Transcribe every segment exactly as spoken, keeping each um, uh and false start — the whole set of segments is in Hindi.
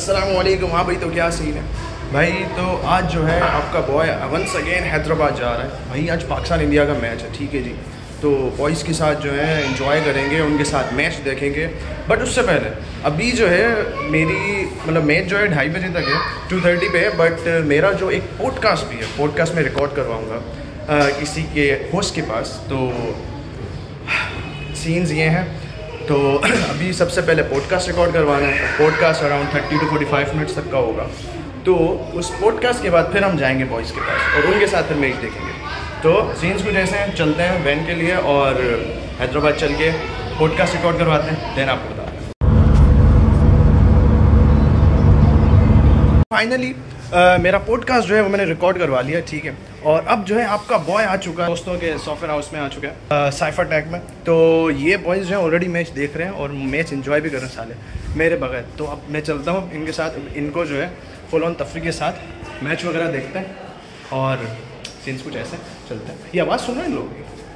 अस्सलाम वालेकुम। हाँ भाई, तो क्या सीन है भाई? तो आज जो है आपका बॉय वंस अगेन हैदराबाद जा रहा है भाई। आज पाकिस्तान इंडिया का मैच है, ठीक है जी। तो बॉयज़ के साथ जो है एंजॉय करेंगे, उनके साथ मैच देखेंगे। बट उससे पहले अभी जो है मेरी मतलब मैच जो है ढाई बजे तक है, टू थर्टी पे है। बट मेरा जो एक पॉडकास्ट भी है, पॉडकास्ट में रिकॉर्ड करवाऊँगा किसी के होस्ट के पास। तो सीन्स ये हैं, तो अभी सबसे पहले पॉडकास्ट रिकॉर्ड करवाना है। Podcast around thirty to forty five minutes तक का होगा। तो उस पॉडकास्ट के बाद फिर हम जाएंगे बॉयज़ के पास और उनके साथ फिर मैच देखेंगे। तो सीन्स कुछ ऐसे हैं, चलते हैं वैन के लिए और हैदराबाद चल के पॉडकास्ट रिकॉर्ड करवाते हैं, देन आपको बताते हैं। फाइनली Uh, मेरा पॉडकास्ट जो है वो मैंने रिकॉर्ड करवा लिया, ठीक है। और अब जो है आपका बॉय आ चुका है दोस्तों के सॉफ्टवेयर हाउस में, आ चुका है साइफर टैग में। तो ये बॉयज़ जो है ऑलरेडी मैच देख रहे हैं और मैच एंजॉय भी कर रहे हैं साले मेरे बगैर। तो अब मैं चलता हूँ इनके साथ, इनको जो है फुल ऑन तफरी के साथ मैच वगैरह देखते हैं और सीन्स कुछ ऐसे चलते हैं। ये आवाज़ सुन रहे हैं लोग?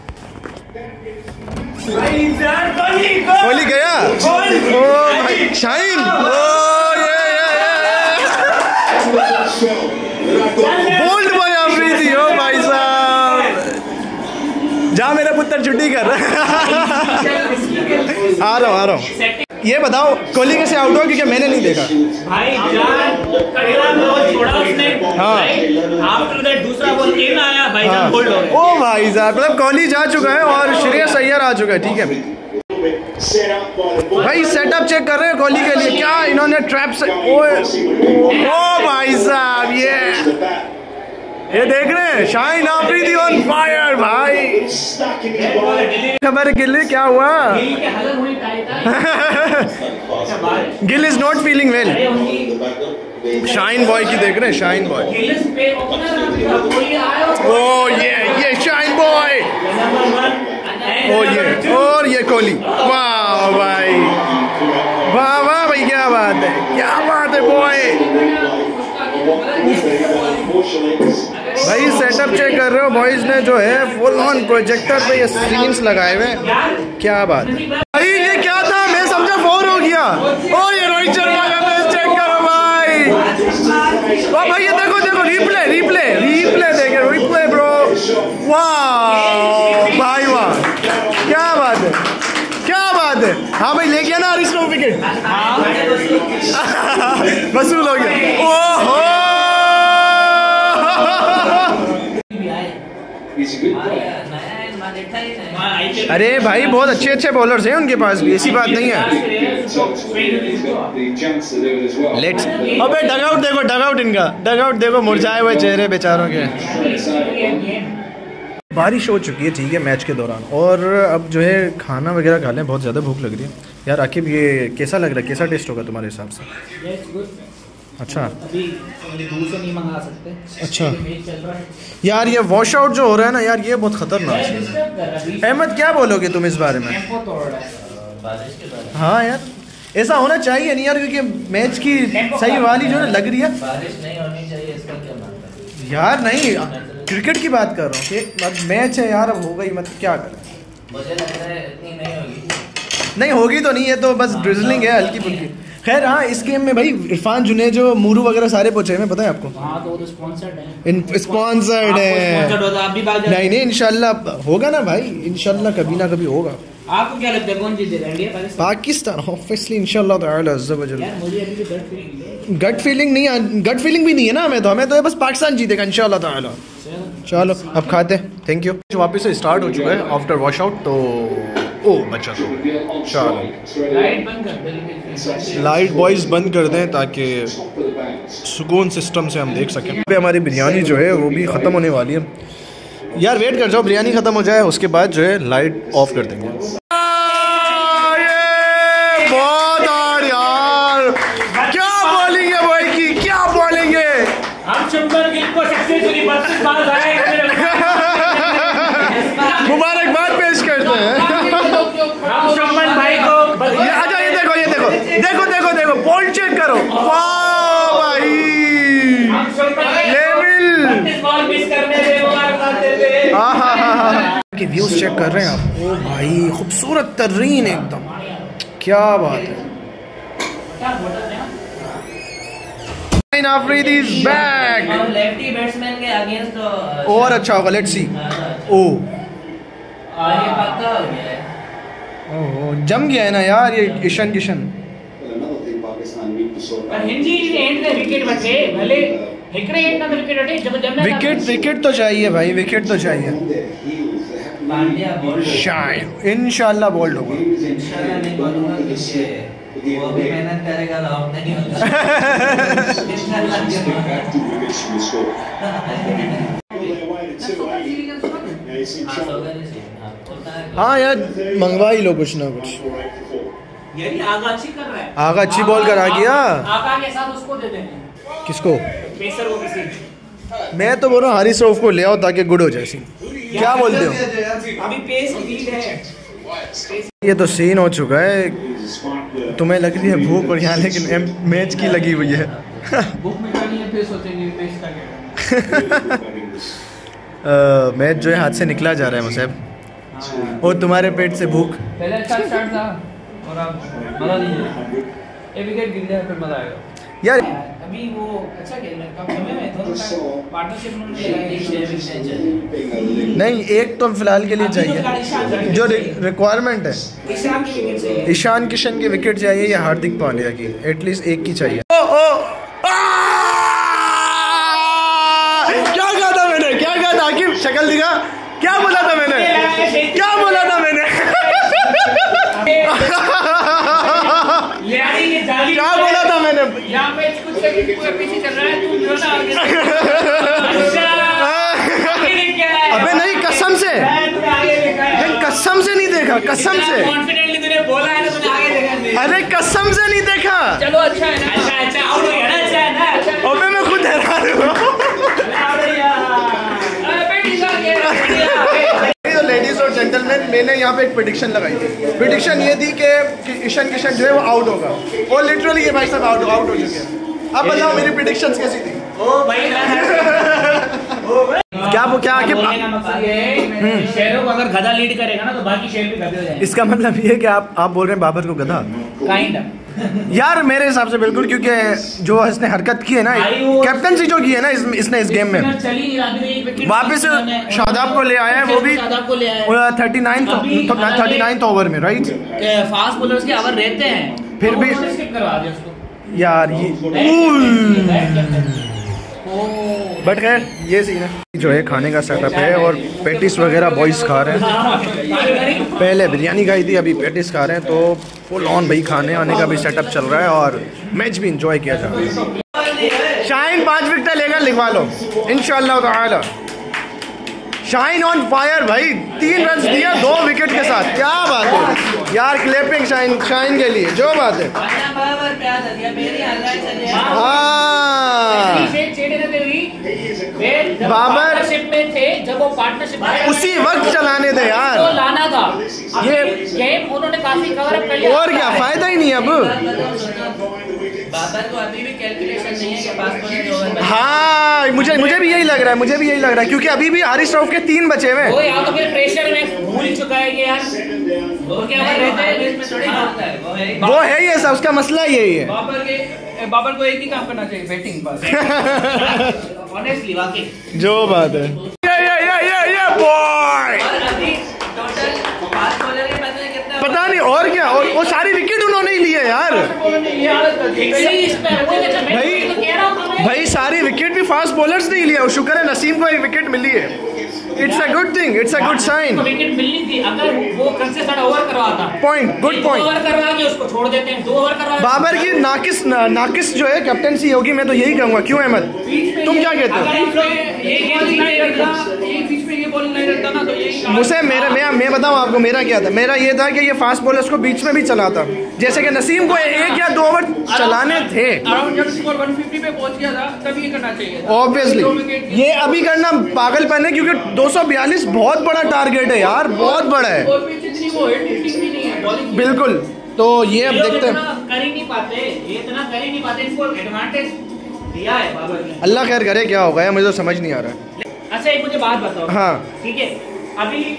कोहली गया, ओ भाई शाहीन, बोल्ड बॉय अफरीदी, ओ भाई साहब जा मेरा पुत्र छुट्टी कर रहा है। आ रहा हूँ आ रहा हूँ। ये बताओ कोहली कैसे आउट हुआ, क्योंकि मैंने नहीं देखा भाई। पहला बॉल छोड़ा उसने, हाँ, आफ्टर दैट दूसरा बॉल इन आया भाई, हाँ, बोल्ड हो गया। ओ भाई साहब, मतलब कोहली जा चुका है और श्रेयस अय्यर आ चुका है, ठीक है भाई। सेटअप चेक कर रहे हैं कोहली के लिए, क्या इन्होंने ट्रैप से, ओ, ओ भाई साहब, ये ये देख रहे हैं शाहीन अफरीदी ऑन फायर भाई। खबर गिल क्या हुआ? Gill is not feeling well. Shaheen boy की देख रहे हैं, शाहीन बॉय, ओ ये ये शाहीन बॉय, ओ ये और ये कोहली, वाह भाई, वाह वाह भाई, क्या बात है, क्या बात है बॉय। भाई सेटअप चेक कर रहे हो, बॉयज ने जो है फुल ऑन प्रोजेक्टर पे ये स्क्रीन्स लगाए हुए, क्या बात है भाई। ये क्या था, मैं समझा फोर हो गया। ओ ये रोहित शर्मा का मैच चेक करो भाई, वाह भाई, ये देखो देखो रिप्ले रिप्ले रिप्ले देखे, रिप्ले ब्रो, वाह भाई वाह, क्या बात है, क्या बात है। हाँ भाई ले गया ना हरीश को विकेट, वसूल हो गया। ओहो अरे भाई बहुत अच्छे अच्छे बॉलर्स हैं उनके पास भी, ऐसी बात नहीं है। लेट्स, अबे डगआउट देखो, डगआउट इनका डगआउट देखो, मुरझाए हुए चेहरे बेचारों के। बारिश हो चुकी है, ठीक है, मैच के दौरान। और अब जो है खाना वगैरह खा लें, बहुत ज़्यादा भूख लग रही है यार। आखिर ये कैसा लग रहा है, कैसा टेस्ट होगा तुम्हारे हिसाब से? अच्छा, अभी दूर से नहीं मंगा सकते। अच्छा यार, ये वॉश आउट जो हो रहा है ना यार, ये बहुत खतरनाक है। अहमद क्या बोलोगे तुम इस बारे में? हाँ यार, ऐसा होना चाहिए नहीं यार, क्योंकि मैच की सही वाली जो है लग रही है। बारिश नहीं होनी चाहिए, इसका क्या मतलब है यार? नहीं, क्रिकेट की बात कर रहा हूँ कि मैच है यार, अब हो गई, मतलब क्या करें। मुझे लग रहा है इतनी नहीं होगी, नहीं होगी तो नहीं है, तो बस ड्रिजलिंग है हल्की फुल्की। खैर हाँ, इस गेम में भाई इरफान जुनेद जो मूरू वगैरह सारे पहुंचे हैं, पता है आपको? हाँ, तो वो तो स्पॉन्सर्ड है, स्पॉन्सर्ड है। नहीं नहीं, इंशाल्लाह होगा ना भाई, इंशाल्लाह कभी ना कभी होगा। आपको क्या लगता है कौन जीतेगा, इंडिया पाकिस्तान? ऑब्वियसली इंशाल्लाह ताला अज़्ज़ा वजल। मुझे अभी गट फीलिंग गट फीलिंग नहीं, गट फीलिंग भी नहीं है ना हमें, तो हमें तो बस पाकिस्तान जीतेगा इंशाल्लाह ताला। चलो अब खाते हैं, थैंक यू। वापस से स्टार्ट हो चुका है आफ्टर वॉश आउट, तो ओ बच्चा तो चलो लाइट बॉयज बंद कर दें ताकि सुकून सिस्टम से हम देख सकें। अभी हमारी बिरयानी जो है वो भी ख़त्म होने वाली है यार, वेट कर जाओ, बिरयानी ख़त्म हो जाए उसके बाद जो है लाइट ऑफ कर देंगे। बहुत और यार, क्या बॉलिंग है भाई की, क्या बॉलिंग है। मुबारकबाद पेश करते हैं भाई को। अच्छा ये देखो, ये देखो देखो देखो देखो बॉल चेक करो, वाह भाई, लेवल के व्यूज चेक कर रहे हैं आप। ओ भाई खूबसूरत तरीन एकदम, क्या बात है। Shaheen Afridi is back. Lefty batsman के अगेंस्ट और अच्छा होगा, लेट्स सी। ओ और ये पक्का हो गया है। ओहो जम गया है ना यार ये ईशान किशन। पर हिंदी एंड में विकेट बचे भले हिकड़े एंड में विकेट हटे जब जब विकेट विकेट तो चाहिए भाई, विकेट तो चाहिए। पांड्या बॉल शाहीन इंशाल्लाह बोल्ड होगा। इंशाल्लाह नहीं बोलूंगा क्योंकि वो भी मेहनत करेगा तो आउट नहीं होगा। हाँ यार मंगवा ही लो कुछ ना कुछ। यही आगा अच्छी कर रहा है, आगा अच्छी बॉल करा गया। आगा के साथ उसको दे देंगे। किसको? पेसर वो किसी मैं तो बोल रहा हूँ हारिस रऊफ को ले आओ ताकि गुड हो जाए सीन। क्या बोलते हो? अभी पेस लीड है। ये तो सीन हो चुका है। तुम्हें लग रही है भूख और यहाँ लेकिन मैच की लगी हुई है। बुक मिटानी है फिर सोचेंगे पेस का क्या। मैच जो है हाथ से निकला जा रहा है मुझे। और तुम्हारे पेट से भूख। पहले अच्छा स्टार्ट था और अब मजा नहीं है। एक विकेट गिर जाए फिर मजा आएगा यार। अभी वो अच्छा खेल रहा है, कम समय में दोनों का पार्टनरशिप में नहीं एक तो फिलहाल के लिए चाहिए जो रिक्वायरमेंट है। ईशान की विकेट चाहिए, ईशान किशन की विकेट चाहिए या हार्दिक पांड्या की, एटलीस्ट एक की चाहिए। ओ, ओ, क्या कहा था मैंने, क्या कहा था आकिब? शक्ल दिखा, क्या बोला था मैंने, क्या बोला था मैंने? क्या बोला था मैंने? यहाँ पे कुछ सेकंड पूरे पीछे चल रहा है, तू जो ना आगे अबे नहीं कसम से, नहीं कसम से नहीं देखा, कसम से। कॉन्फिडेंटली तूने बोला है ना, तूने आगे देखा। अरे कसम से नहीं देखा। चलो अच्छा है ना, अच्छा अच्छा आउट हो गया ना, अच्छा है ना। अबे मैं खुद हैरान हूँ। तो लेडीज और जेंटलमैन, मैंने यहाँ पे एक प्रेडिक्शन लगाई थी। प्रेडिक्शन ये थी कि ईशान किशन जो है वो आउट होगा, और लिटरली ये भाई साहब आउट आउट हो चुके हैं। अब बताओ मेरी प्रेडिक्शंस कैसी थी? ओ भाई क्या वो क्या आगे शेरों को अगर गधा लीड करेगा ना तो बाकी शेर भी गधे हो जाएंगे। इसका मतलब ये है कि आप आप बोल रहे हैं बाबर को गधा? काइंड यार मेरे हिसाब से बिल्कुल, क्योंकि जो इसने हरकत की है ना, कैप्टनसी जो की है ना इस, इसने इस गेम में, वापस शादाब को ले आया है, वो भी thirty nine thirty ninth over में, राइट? फास्ट बॉलर्स के ओवर रहते हैं, फिर भी स्किप करवा दिया उसको यार ये। बट खैर ये सीन है जो है, खाने का सेटअप है और पेटिस वगैरह बॉयज खा रहे हैं। पहले बिरयानी खाई थी, अभी पेटिस खा रहे हैं, तो फुल ऑन भाई खाने आने का भी सेटअप चल रहा है और मैच भी इंजॉय किया जा रहा है। शाहीन पांच विकेट लेगा, लिखवा लो इंशाल्लाह ताला। शाहीन ऑन फायर भाई, तीन रन दिया दो विकेट के साथ, क्या बात है यार। क्लैपिंग शाहीन शाहीन के लिए, जो बात है। हाँ बाबर में थे जब वो पार्टनरशिप उसी वक्त चलाने थे यार, तो लाना था। ये गेम उन्होंने काफी कवर अप कर लिया, और क्या फायदा ही नहीं अब। बाबर को अभी भी कैलकुलेशन नहीं है कि पास बॉल। हाँ मुझे मुझे भी यही लग रहा है, मुझे भी यही लग रहा है, क्योंकि अभी भी हारिस रऊफ के तीन बचे हुए। वो या तो फिर प्रेशर में भूल चुका है कि यार वो क्या रहते हैं इसमें थोड़ी होता है, वो है वो है ये सब, उसका मसला यही है। बाबर के बाबर को एक ही काम करना चाहिए, बैटिंग बस। ऑनेस्टली वाकई जो बात है। ये ये ये ये ये बॉय टोटल फास्ट बॉलर के बदले कितना पता नहीं और क्या, और वो सारी विकेट उन्होंने ही लिए यार भाई। भाई सारी विकेट भी फास्ट बॉलर्स ने ही लिया, और शुक्र है नसीम को एक विकेट मिली है। It's a good thing, it's a good sign. Wicket मिलनी थी, अगर वो कंसिस्टेंट ओवर करवाता। Point, good point. ओवर करवा के उसको छोड़ देते हैं, दो ओवर करवा। बाबर की नाकिस नाकिस जो है कैप्टनसी होगी, मैं तो यही कहूंगा। क्यों अहमद, तुम क्या कहते हो? मुझे मेरा मैं मैं बताऊं आपको, मेरा क्या था? मेरा ये था कि ये फास्ट बॉलर्स को बीच में भी चलाता, जैसे कि नसीम को एक या दो ओवर चलाने थे। जब स्कोर एक सौ पचास पे पहुंच गया था तब ये करना चाहिए। ऑब्वियसली ये अभी करना पागलपन है, क्योंकि दो सौ बयालीस बहुत बड़ा टारगेट है यार, बहुत बड़ा है। बिल्कुल, तो ये अब देखते हैं। कर ही नहीं पाते, ये इतना कर ही नहीं पाते, इनको एडवांटेज दिया है बाबर ने। अल्लाह खैर करे, क्या होगा मुझे तो समझ नहीं आ रहा है। अच्छा एक मुझे बात बताओ। हाँ ठीक है, अभी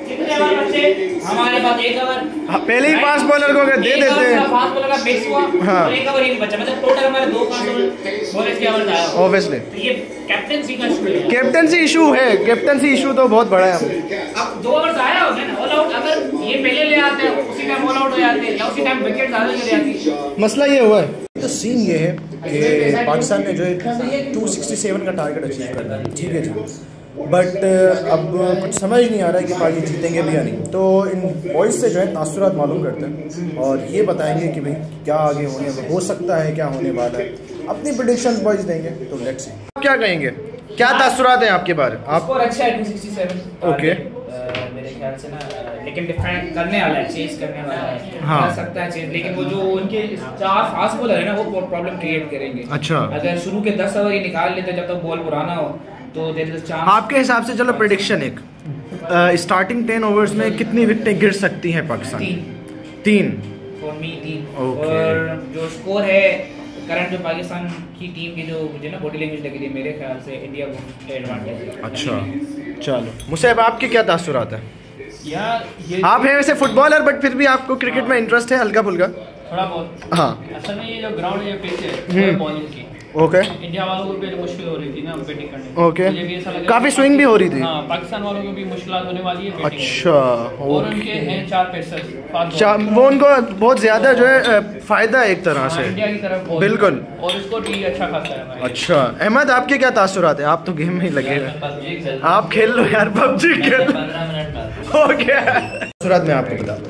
कितने ओवर बचे हमारे पास? एक ओवर। हाँ, पहले ही फास्ट बॉलर को अगर दे देते हैं, फास्ट बॉलर का मिस हुआ हाँ, और एक ओवर ही बचा, मतलब टोटल हमारे दो फास्ट बॉलर के ओवर आया। ऑब्वियसली तो ये कैप्टेंसी का इशू है। कैप्टनसी इशू है, कैप्टनसी इशू तो बहुत बड़ा है। अब दो ओवर्स आया हो गया ना ऑल आउट, अगर ये पहले ले आते हैं उसी टाइम ऑल आउट हो जाते हैं या उसी टाइम विकेट ज्यादा ले जाती। मसला ये हुआ है, तो सीन ये है कि पाकिस्तान ने जो है टू सिक्सटी सेवन का टारगेट अचीव करना है, ठीक है जी, बट अब कुछ समझ नहीं आ रहा है कि पाकिस्तान जीतेंगे भी या नहीं। तो इन बॉयज़ से जो है तासुरात मालूम करते हैं और ये बताएंगे कि भाई क्या आगे होने हो सकता है, क्या होने वाला है, अपनी प्रेडिक्शंस बॉयज़ देंगे। तो लेट्स सी क्या कहेंगे, क्या तासुरात हैं आपके बारे? आप स्कोर अच्छा है टू सिक्सटी सेवन। ओके, मेरे ख्याल से ना, लेकिन डिफरेंट करने वाला है, चेज करने वाला है, हाँ, कर सकता है चेज, लेकिन वो जो उनके चार फास्ट बॉलर है ना वो प्रॉब्लम क्रिएट करेंगे। अच्छा, अगर शुरू के दस ओवर ये निकाल लेते जब तक बॉल पुराना हो तो देयर इज अ चांस। आपके हिसाब से चलो प्रेडिक्शन एक, स्टार्टिंग टेन ओवर्स में कितनी विकेटें गिर सकती हैं पाकिस्तान? तीन तीन फॉर मी तीन। Okay. और जो स्कोर है करंट जो पाकिस्तान की टीम की जो मुझे ना बॉडी लैंग्वेज लगी थी, मेरे ख्याल से इंडिया को एडवांटेज है। अच्छा, चलो मुसैब आपके क्या तासुरात है? यार ये आप हैं वैसे फुटबॉलर बट फिर भी आपको क्रिकेट में इंटरेस्ट है हल्का फुल्का? थोड़ा बहुत। हाँ, असल में ये जो ग्राउंड है, ये पिच है बॉलिंग की, ओके, इंडिया वालों को भी मुश्किल हो रही थी ना बैटिंग करने में। ओके, मुझे भी ऐसा लगा काफी कि स्विंग भी हो रही थी। हाँ, पाकिस्तान वालों को भी मुश्किल होने वाली है बैटिंग में। अच्छा, और उनके हैं चार पेसर्स फास्ट चा, बॉलर। वो उनको बहुत ज्यादा जो है फायदा है एक तरह हाँ, से इंडिया की तरफ बहुत। बिल्कुल। और इसको टी अच्छा खासा है भाई। अच्छा, अहमद आपके क्या तासुरात है? आप तो गेम में ही लगे हुए, आप खेल लो यार, पबजी खेल। पंद्रह मिनट का हो गया। तासुरात मैं आपको बता दूँ,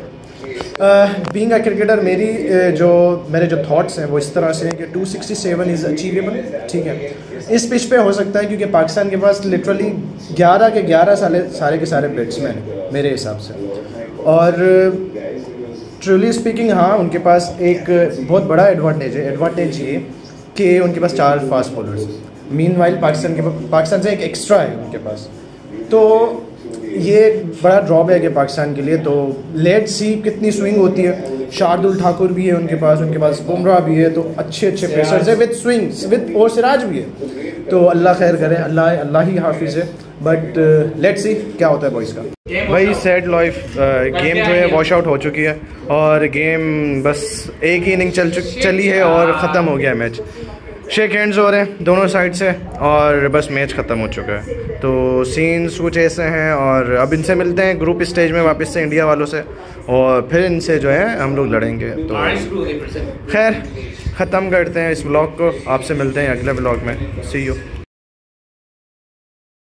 बीइंग अ क्रिकेटर मेरी uh, जो मेरे जो थॉट्स हैं वो इस तरह से हैं कि two sixty seven is achievable, ठीक है। इस पिच पे हो सकता है क्योंकि पाकिस्तान के पास लिटरली ग्यारह के ग्यारह साले सारे के सारे बैट्समैन हैं मेरे हिसाब से, और ट्रूली स्पीकिंग हाँ उनके पास एक बहुत बड़ा एडवांटेज है। एडवांटेज ये कि उनके पास चार फास्ट बॉलर्स, मीनवाइल पाकिस्तान के पाकिस्तान से एक एक्स्ट्रा है उनके पास, तो ये बड़ा ड्रॉबैक है पाकिस्तान के लिए। तो लेट्स सी कितनी स्विंग होती है। शार्दुल ठाकुर भी है उनके पास, उनके पास बुमराह भी है, तो अच्छे अच्छे पेसर्स है विद स्विंग्स विद, और सिराज भी है। तो अल्लाह खैर करे, अल्लाह अल्लाह ही हाफिज़ है। बट लेट्स सी क्या होता है बॉयज़ का। भाई सैड लाइफ, गेम जो है वॉश आउट हो चुकी है और गेम बस एक ही इनिंग चल चुकी चली है और ख़त्म हो गया मैच। शेक हैंड्स हो रहे हैं दोनों साइड से और बस मैच ख़त्म हो चुका है। तो सीन्स कुछ ऐसे हैं और अब इनसे मिलते हैं ग्रुप स्टेज में वापस से इंडिया वालों से, और फिर इनसे जो है हम लोग लड़ेंगे। तो खैर ख़त्म करते हैं इस ब्लॉग को, आपसे मिलते हैं अगले ब्लॉग में। See you.